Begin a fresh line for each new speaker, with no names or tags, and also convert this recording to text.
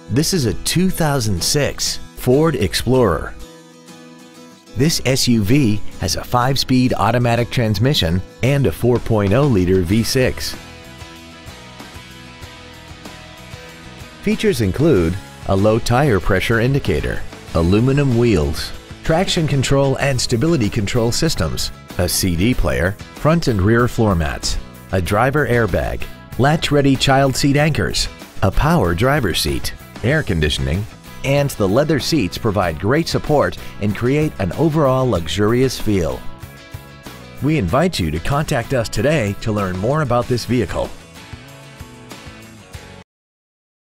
This is a 2006 Ford Explorer. This SUV has a 5-speed automatic transmission and a 4.0-liter V6. Features include a low tire pressure indicator, aluminum wheels, traction control and stability control systems, a CD player, front and rear floor mats, a driver airbag, latch-ready child seat anchors, a power driver's seat, air conditioning, and the leather seats provide great support and create an overall luxurious feel. We invite you to contact us today to learn more about this vehicle.